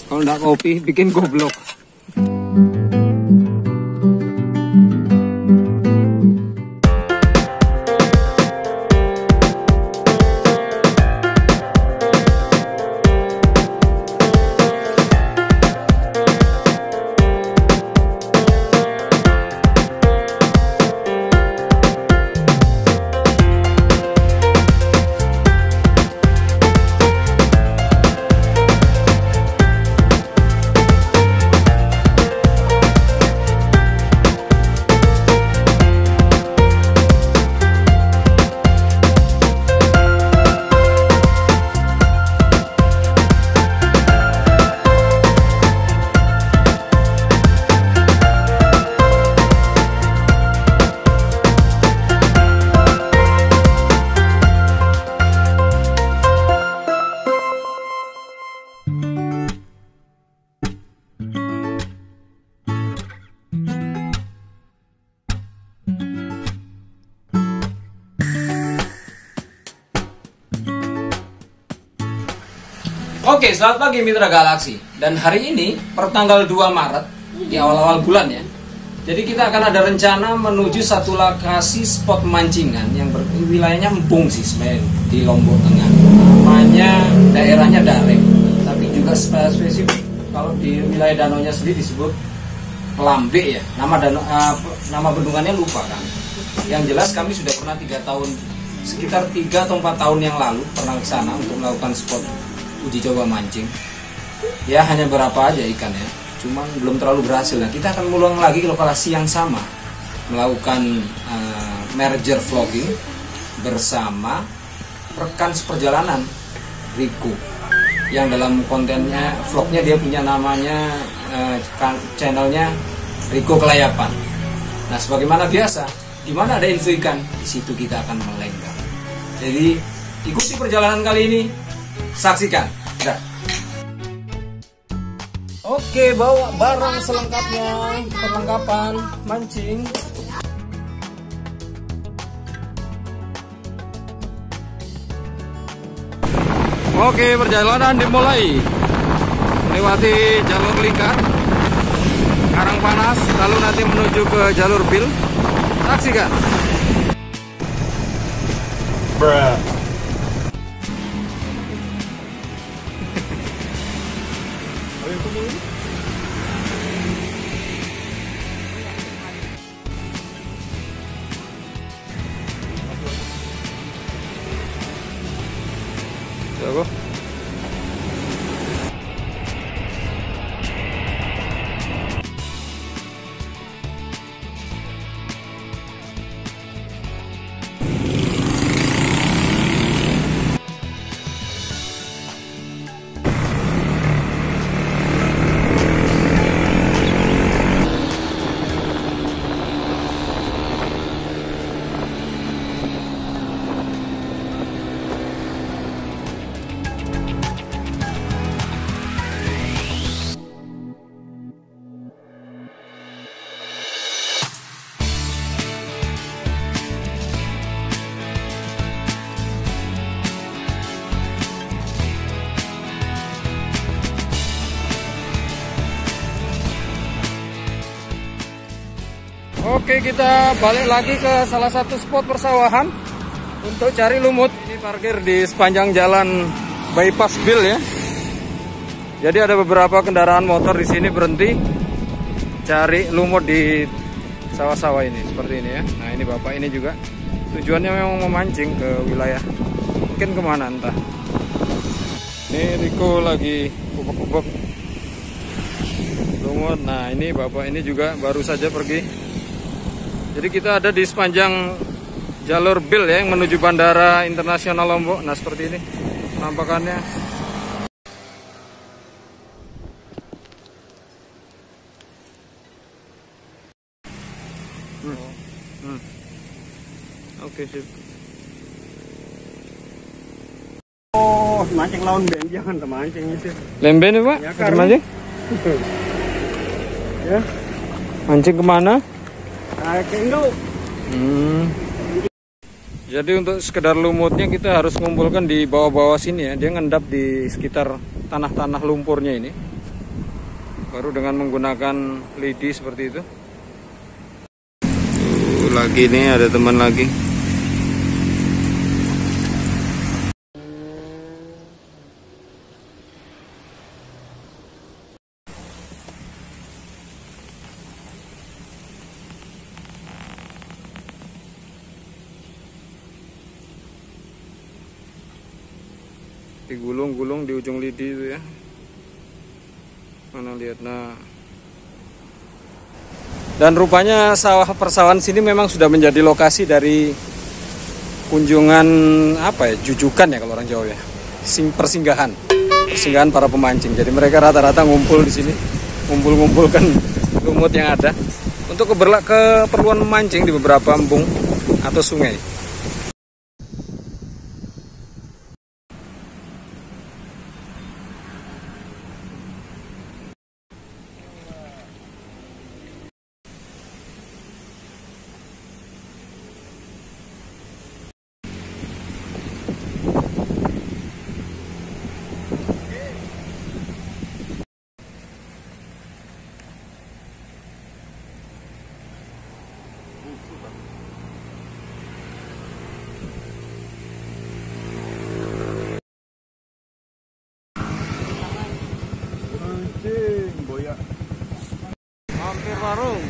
Kalau nggak kopi, bikin goblok. Oke, selamat pagi Mitra Galaksi. Dan hari ini, pertanggal 2 Maret, di awal-awal bulan ya. Jadi kita akan ada rencana menuju satu lokasi spot mancingan yang wilayahnya empung sih sebenarnya di Lombok Tengah. Namanya daerahnya Dareng, tapi juga spesifik kalau di wilayah danaunya sendiri disebut Lambe ya. Nama bendungannya lupa kan. Yang jelas kami sudah pernah 3 tahun, sekitar 3 atau 4 tahun yang lalu pernah ke sana untuk melakukan spot uji coba mancing. Ya hanya berapa aja ikan ya, cuman belum terlalu berhasil. Nah kita akan mengulang lagi ke lokasi yang sama, melakukan merger vlogging bersama rekan seperjalanan Riko, yang dalam kontennya vlognya dia punya namanya channelnya Riko Kelayapan. Nah sebagaimana biasa, di mana ada info ikan, di situ kita akan melenggang. Jadi ikuti perjalanan kali ini. Saksikan. Dah. Oke, bawa barang selengkapnya, perlengkapan mancing. Oke, perjalanan dimulai. Melewati jalur lingkar, Karangpanas, lalu nanti menuju ke jalur Bil. Saksikan. Bruh. Jago. Oke, kita balik lagi ke salah satu spot persawahan untuk cari lumut. Ini parkir di sepanjang jalan bypass Bil ya. Jadi ada beberapa kendaraan motor di sini berhenti cari lumut di sawah-sawah ini seperti ini ya. Nah ini bapak ini juga tujuannya memang memancing ke wilayah, mungkin kemana entah. Ini Riko lagi kubek-kubek lumut. Nah ini bapak ini juga baru saja pergi. Jadi kita ada di sepanjang jalur Bil ya, yang menuju Bandara Internasional Lombok. Nah seperti ini penampakannya. Oke sip. Oh, mancing lawan ben, jangan mancing itu. Lemben ya Pak? Ya, mancing? Ya. Mancing kemana? Ke Indo. Jadi untuk sekedar lumutnya kita harus mengumpulkan di bawah-bawah sini ya. Dia ngendap di sekitar tanah-tanah lumpurnya ini. baru dengan menggunakan lidi seperti itu. Lagi nih ada teman lagi. Digulung-gulung di ujung lidi itu ya. Mana lihat, nah. Dan rupanya persawahan sini memang sudah menjadi lokasi dari kunjungan apa ya, jujukan ya kalau orang Jawa ya, persinggahan para pemancing. Jadi mereka rata-rata ngumpul di sini, ngumpulkan lumut yang ada untuk keperluan memancing di beberapa embung atau sungai. Hampir warung.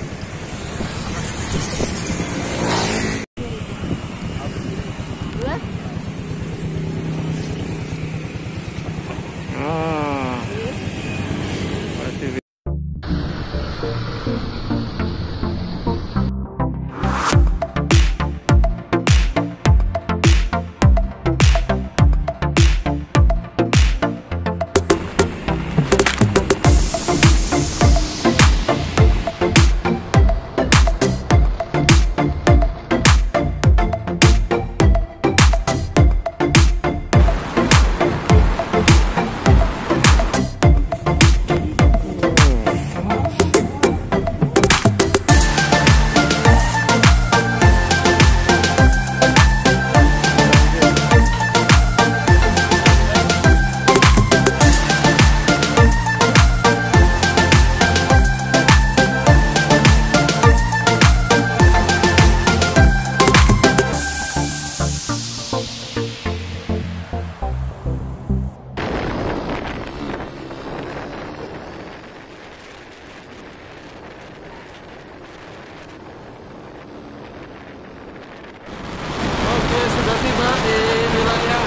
Sudah tiba di wilayah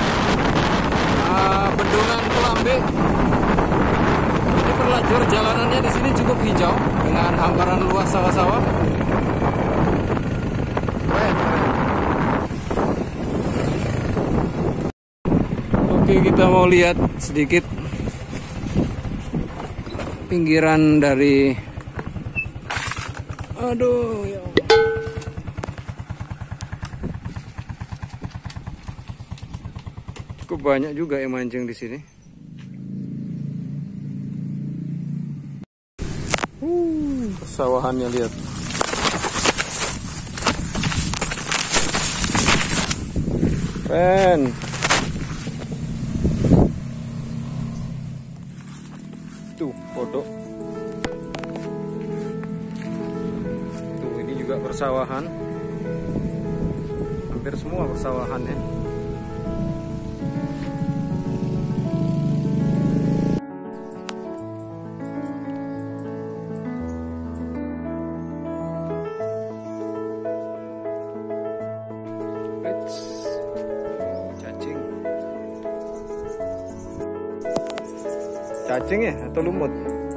Bendungan Kelambe. Ini perlajur jalanannya di sini cukup hijau dengan hamparan luas sawah-sawah. Oke, kita mau lihat sedikit pinggiran dari, aduh ya. Cukup banyak juga yang mancing di sini. Persawahannya lihat. Keren. Tuh, kodok. Tuh, ini juga persawahan. Hampir semua persawahan ya. Cacing ya atau lumut.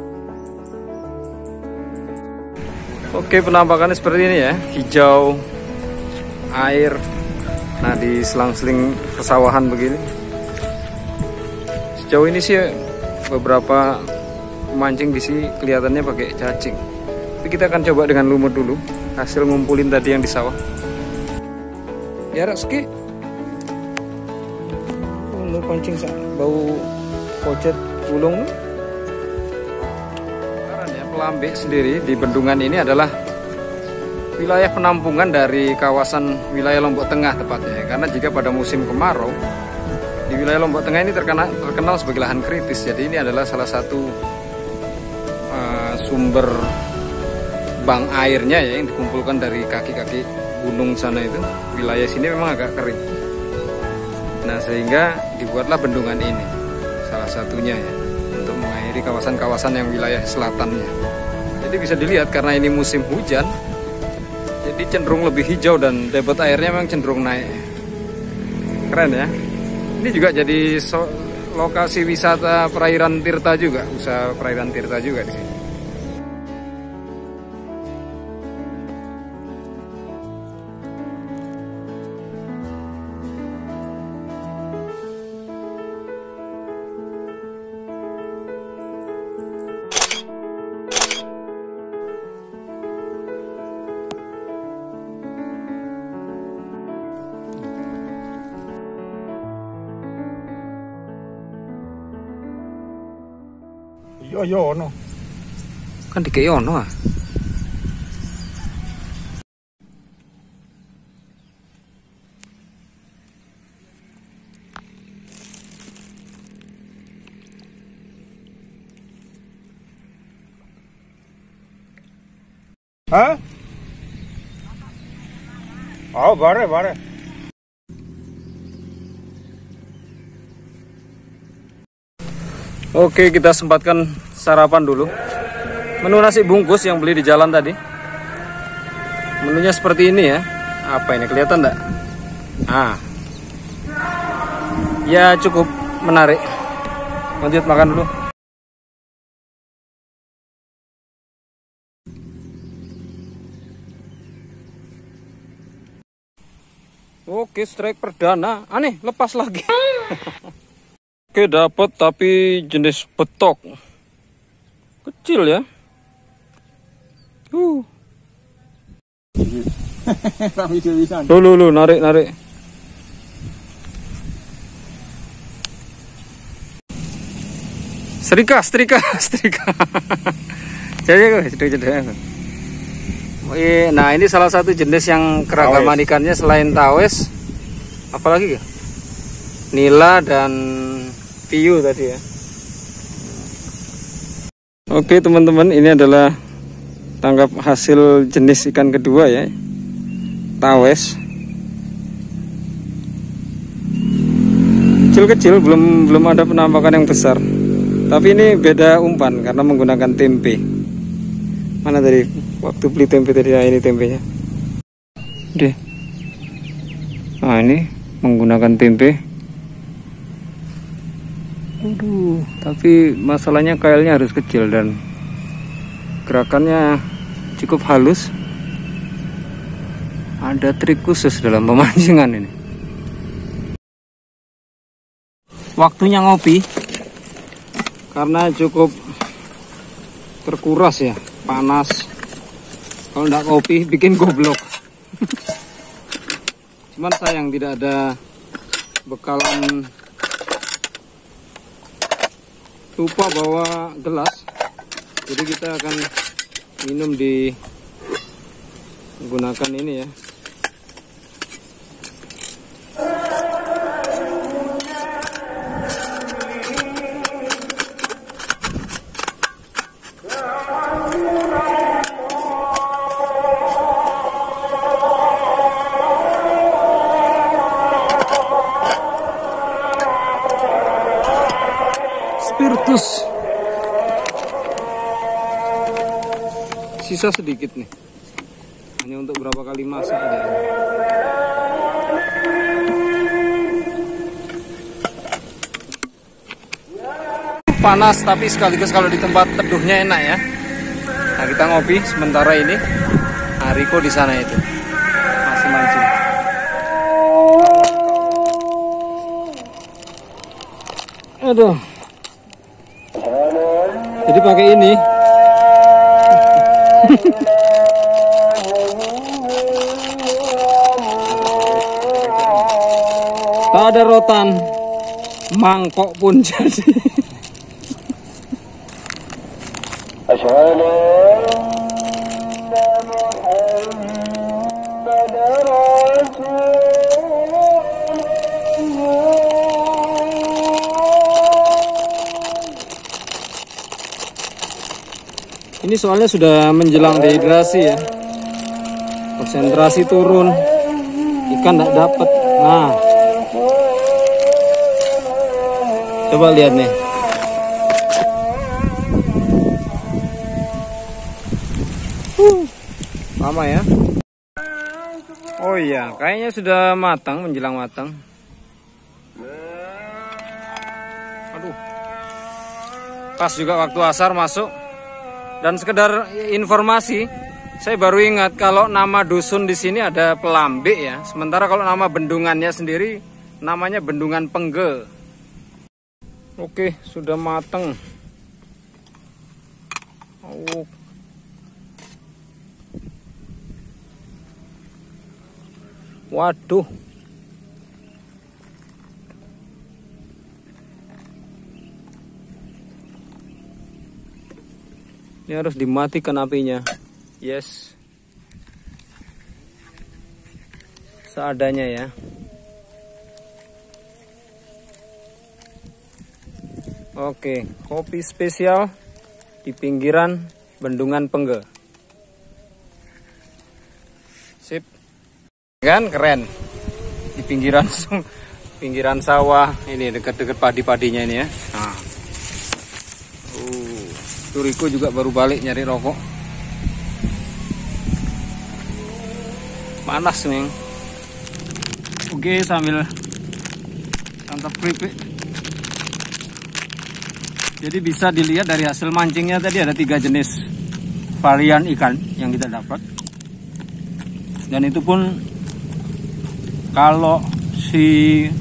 Oke, penampakannya seperti ini ya, hijau, air. Nah, di selang-seling persawahan begini. Sejauh ini sih beberapa pemancing di sini kelihatannya pakai cacing. Tapi kita akan coba dengan lumut dulu, hasil ngumpulin tadi yang di sawah. Ya, Raski. Lu pancing bau pocet gulung. Ya, Kelambe sendiri di bendungan ini adalah wilayah penampungan dari kawasan wilayah Lombok Tengah tepatnya. Karena jika pada musim kemarau di wilayah Lombok Tengah ini terkenal sebagai lahan kritis. Jadi ini adalah salah satu sumber bank airnya ya, yang dikumpulkan dari kaki-kaki gunung sana itu. Wilayah sini memang agak kering. Nah, sehingga dibuatlah bendungan ini, salah satunya ya, untuk mengairi kawasan-kawasan yang wilayah selatannya. Jadi bisa dilihat karena ini musim hujan, jadi cenderung lebih hijau dan debit airnya memang cenderung naik. Keren ya. Ini juga jadi lokasi wisata perairan Tirta juga, usaha perairan Tirta juga di sini. Yo no. Kan di ono ah. Hah? Oh, bare. Oke, kita sempatkan sarapan dulu. Menu nasi bungkus yang beli di jalan tadi. Menunya seperti ini ya. Apa ini, kelihatan enggak? Ya cukup menarik. Lanjut makan dulu. Oke, strike perdana. Aneh, lepas lagi. Oke, dapat tapi jenis betok. Kecil ya. Lu narik. Setrika. Jadi. Nah, ini salah satu jenis yang keragaman ikannya selain tawes, apalagi ya? Nila dan piu tadi ya. Oke teman-teman, ini adalah tangkap hasil jenis ikan kedua ya, tawes. Kecil-kecil, belum ada penampakan yang besar. Tapi ini beda umpan karena menggunakan tempe. Mana tadi waktu beli tempe tadi? Nah, ini tempenya. Deh. Nah, ini menggunakan tempe. Tapi masalahnya kailnya harus kecil dan gerakannya cukup halus. Ada trik khusus dalam pemancingan ini. Waktunya ngopi karena cukup terkuras ya, panas. Kalau nggak kopi bikin goblok. Cuman sayang tidak ada bekalan lupa bawa gelas, jadi kita akan minum di menggunakan ini ya. Spiritus. Sisa sedikit nih, hanya untuk berapa kali masak aja. Panas tapi sekaligus kalau di tempat teduhnya enak ya. Nah, kita ngopi sementara ini. Riko di sana itu masih mancing. Aduh. Jadi pakai ini. Tak ada rotan, mangkok pun jadi. Ini soalnya sudah menjelang dehidrasi ya, konsentrasi turun, ikan tidak dapat. Nah, coba lihat nih. Lama ya. Oh iya, kayaknya sudah matang, menjelang matang. Aduh, pas juga waktu asar masuk. Dan sekedar informasi, saya baru ingat kalau nama dusun di sini ada Pelambik ya. Sementara kalau nama bendungannya sendiri namanya Bendungan Pengge. Oke, sudah matang. Oh. Waduh. Ini harus dimatikan apinya. Yes. Seadanya ya. Oke, kopi spesial di pinggiran Bendungan Pengge. Sip. Kan keren. Di pinggiran sawah ini, dekat-dekat padi-padinya ini ya. Nah. Turiku juga baru balik nyari rokok. Panas nih. Oke, sambil santap keripik. Jadi bisa dilihat dari hasil mancingnya tadi ada 3 jenis varian ikan yang kita dapat. Dan itu pun kalau si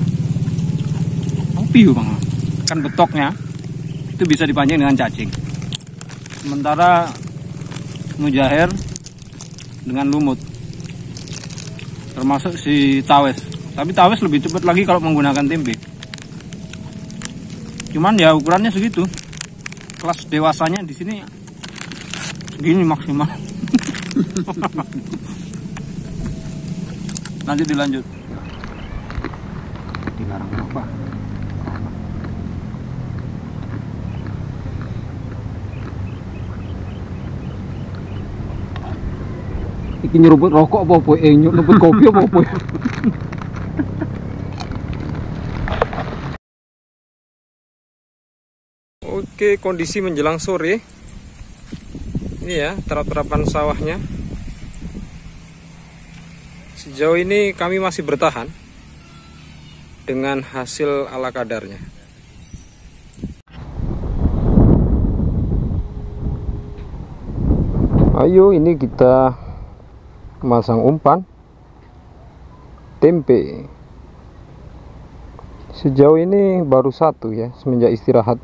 piu bang, kan betoknya itu bisa dipancing dengan cacing. Sementara mujair dengan lumut, termasuk si tawes. Tapi tawes lebih cepat lagi kalau menggunakan tempe. Cuman ya ukurannya segitu. Kelas dewasanya di sini segini maksimal. Nanti dilanjut. Dilarang apa? Iki nyeruput rokok apa-apa, nyeruput kopi apa-apa. Oke, kondisi menjelang sore. Ini ya, terap-terapan sawahnya. Sejauh ini kami masih bertahan dengan hasil ala kadarnya. Ayo, ini kita masang umpan tempe. Sejauh ini baru 1 ya, semenjak istirahat.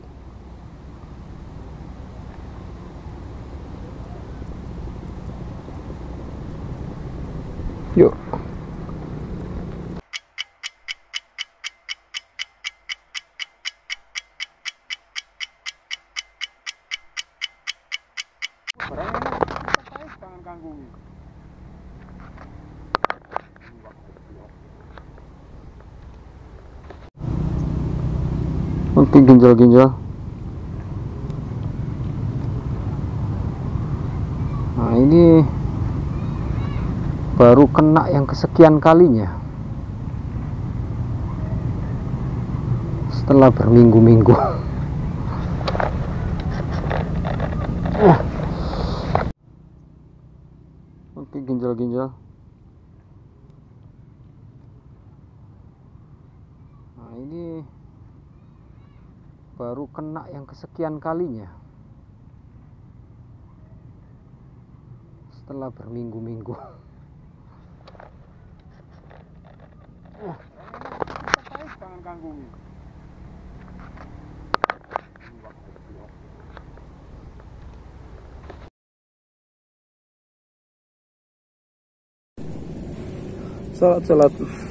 Yuk. Oke, ginjal-ginjal. Nah, ini baru kena yang kesekian kalinya setelah berminggu-minggu. Oke, ginjal-ginjal. Nah, ini baru kena yang kesekian kalinya setelah berminggu-minggu. Salat.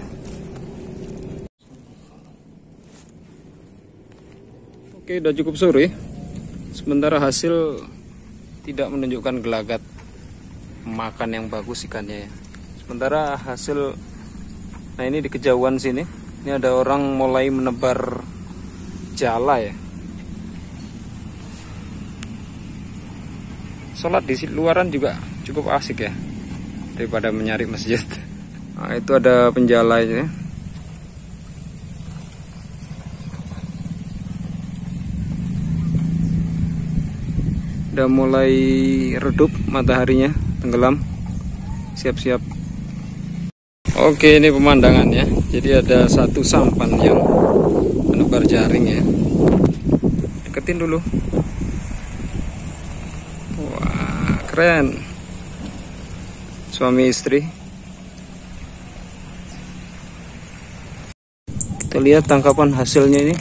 Oke, udah cukup sore. Sementara hasil tidak menunjukkan gelagat makan yang bagus ikannya ya. Sementara hasil, nah ini di kejauhan sini, ini ada orang mulai menebar jala ya. sholat di luaran juga cukup asik ya, daripada mencari masjid. Nah, itu ada penjalainya. Udah mulai redup mataharinya, tenggelam, siap-siap. Oke, ini pemandangannya. Jadi ada satu sampan yang menebar jaring ya. Deketin dulu. Wah, keren. Suami istri. Kita lihat tangkapan hasilnya ini.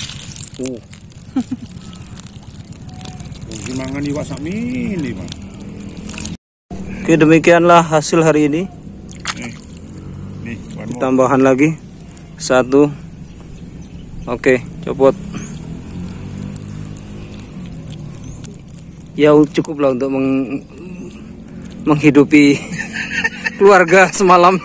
Gimangan iwak sak mili, Bang. Oke, demikianlah hasil hari ini. Nih, Tambahan lagi satu. Oke, copot. Ya cukup lah untuk menghidupi keluarga semalam.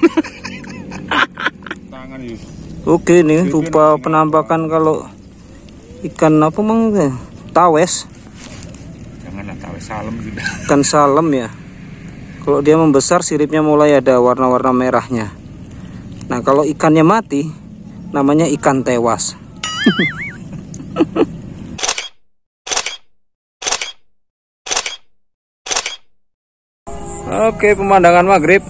tangan itu. Oke, nih rupa penampakan kalau ikan apa mang? Tawes. Janganlah tawes salem gitu. Ikan salem ya. Kalau dia membesar siripnya mulai ada warna-warna merahnya. Nah, kalau ikannya mati namanya ikan tewas. Oke, pemandangan maghrib.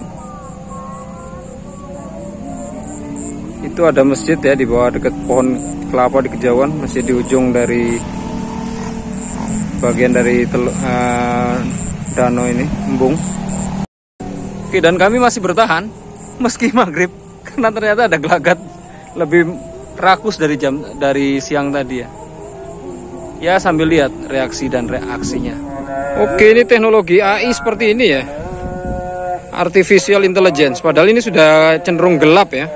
Itu ada masjid ya di bawah dekat pohon kelapa di kejauhan, masih di ujung dari bagian dari danau ini, embung. Oke, dan kami masih bertahan meski maghrib karena ternyata ada gelagat lebih rakus dari siang tadi ya. Ya, sambil lihat reaksi dan reaksinya. Oke, ini teknologi AI seperti ini ya. Artificial Intelligence, padahal ini sudah cenderung gelap ya.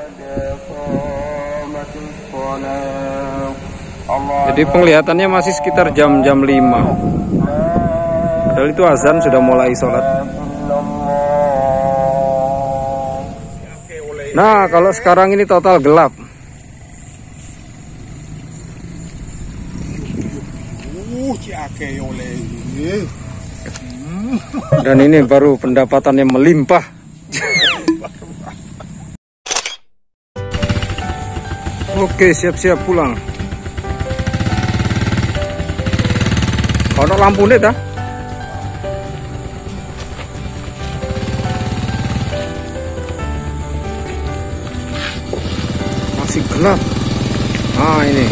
Jadi penglihatannya masih sekitar jam-jam 5. Padahal itu azan sudah mulai sholat. Nah, kalau sekarang ini total gelap. Dan ini baru pendapatannya melimpah. Oke, siap-siap pulang. Kalau lampu nih dah. Masih gelap. Nah, ini.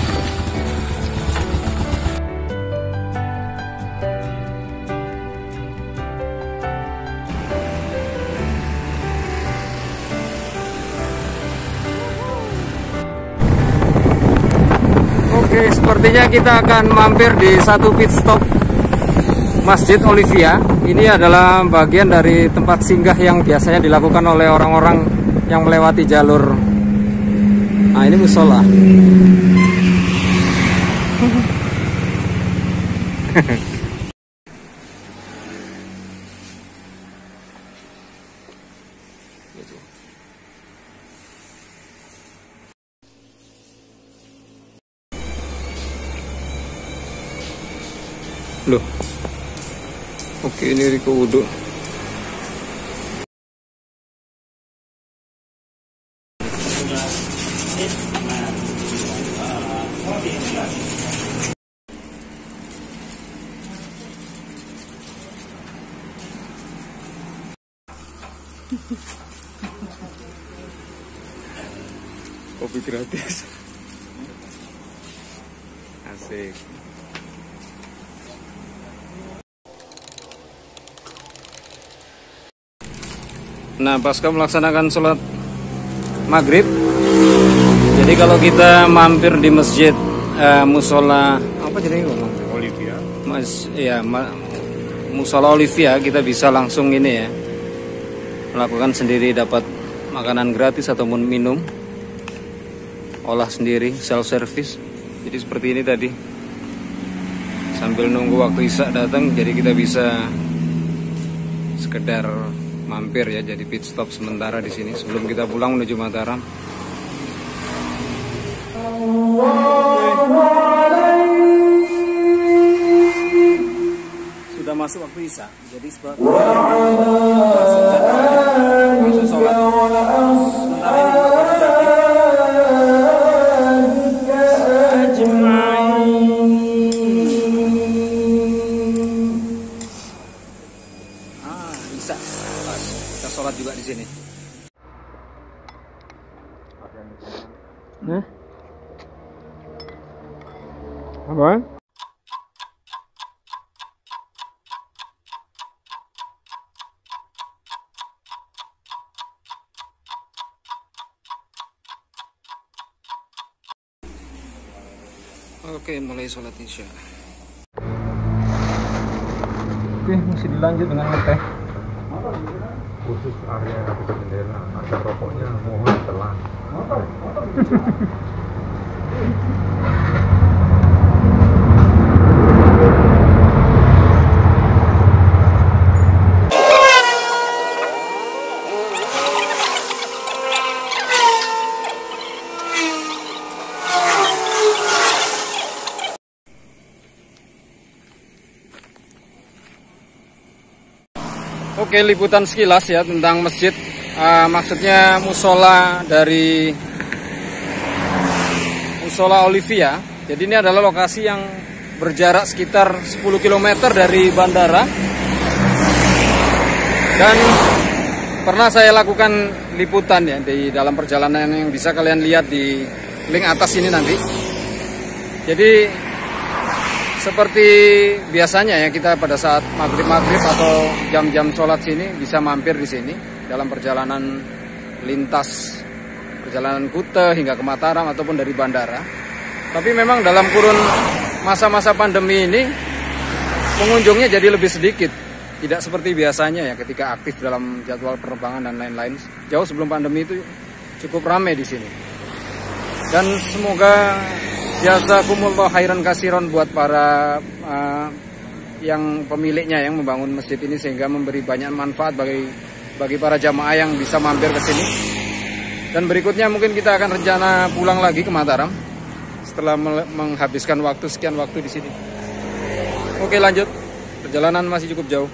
Oke, sepertinya kita akan mampir di satu pit stop Masjid Olivia. Ini adalah bagian dari tempat singgah yang biasanya dilakukan oleh orang-orang yang melewati jalur. Nah, ini musola. Loh. Oke, ini Riko wudhu. Kopi gratis. Asik. Nah, pasca melaksanakan sholat maghrib, jadi kalau kita mampir di masjid musola apa jadi Olivia. Musola Olivia, kita bisa langsung ini ya, melakukan sendiri, dapat makanan gratis ataupun minum, olah sendiri, self service. Jadi seperti ini tadi, sambil nunggu waktu isya datang, jadi kita bisa sekedar mampir ya, jadi pit stop sementara di sini sebelum kita pulang menuju Mataram. Sudah masuk waktu Isya. Jadi sebab langsung sholat. Sementara ini baru Isya. Pas kita sholat juga di sini. Apa? Oke, mulai sholat Isya. Oke, masih dilanjut dengan ngeteh. Khusus area dekat jendela, ada rokoknya mohon telan. Oke, liputan sekilas ya tentang masjid. Maksudnya musola dari Musola Olivia. Jadi ini adalah lokasi yang berjarak sekitar 10 km dari bandara. Dan pernah saya lakukan liputan ya di dalam perjalanan yang bisa kalian lihat di link atas ini nanti. Jadi seperti biasanya ya, kita pada saat maghrib atau jam-jam sholat sini bisa mampir di sini dalam perjalanan lintas perjalanan Kute hingga ke Mataram ataupun dari bandara. Tapi memang dalam kurun masa-masa pandemi ini pengunjungnya jadi lebih sedikit, tidak seperti biasanya ya ketika aktif dalam jadwal penerbangan dan lain-lain. Jauh sebelum pandemi itu cukup ramai di sini. Dan semoga jazakumullah khairan kasiron buat para yang pemiliknya yang membangun masjid ini sehingga memberi banyak manfaat bagi para jamaah yang bisa mampir ke sini. Dan berikutnya mungkin kita akan rencana pulang lagi ke Mataram setelah menghabiskan sekian waktu di sini. Oke, lanjut. Perjalanan masih cukup jauh.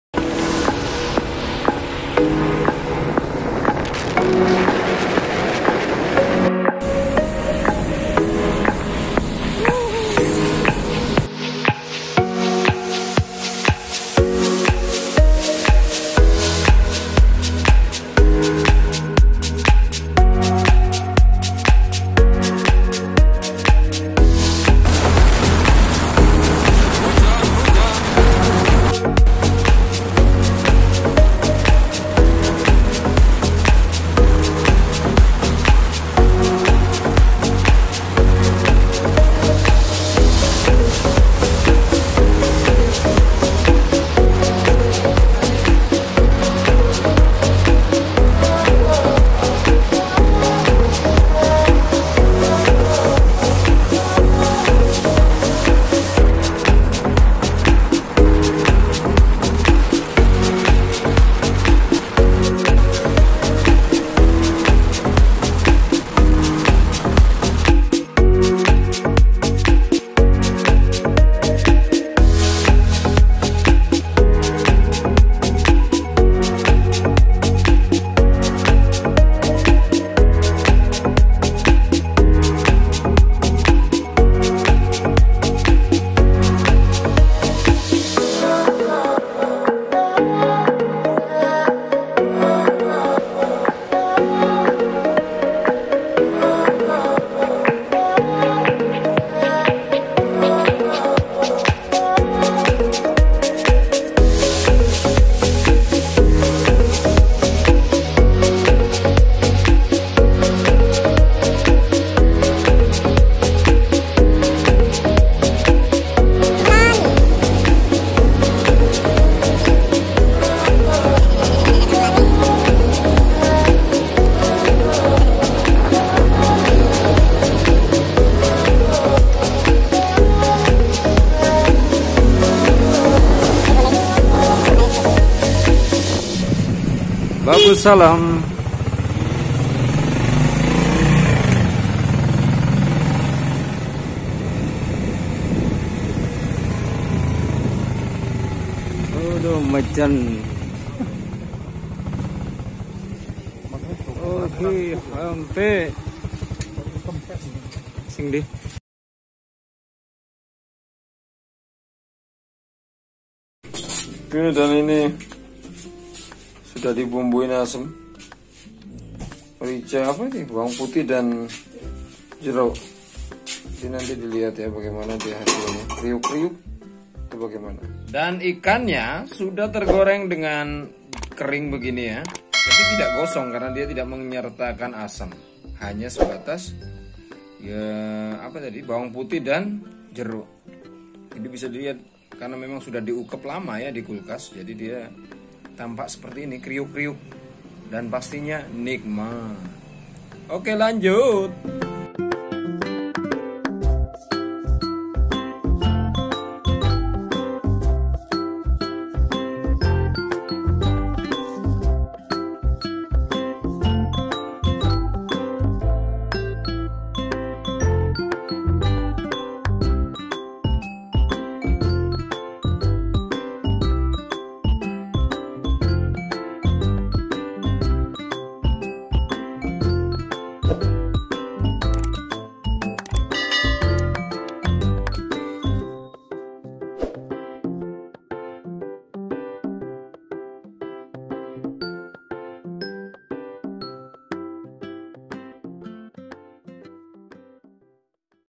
Waalaikumsalam. macan. Oke, sampai sing deh. Oke, dan ini sudah dibumbuin asem. Merica apa nih? Bawang putih dan jeruk. Jadi nanti dilihat ya bagaimana dia hasilnya. Kriuk-kriuk itu bagaimana. Dan ikannya sudah tergoreng dengan kering begini ya. Tapi tidak gosong karena dia tidak menyertakan asam. Hanya sebatas ya apa tadi? Bawang putih dan jeruk. Ini bisa dilihat karena memang sudah diukep lama ya di kulkas. Jadi dia tampak seperti ini, kriuk-kriuk dan pastinya nikmat. Oke, lanjut.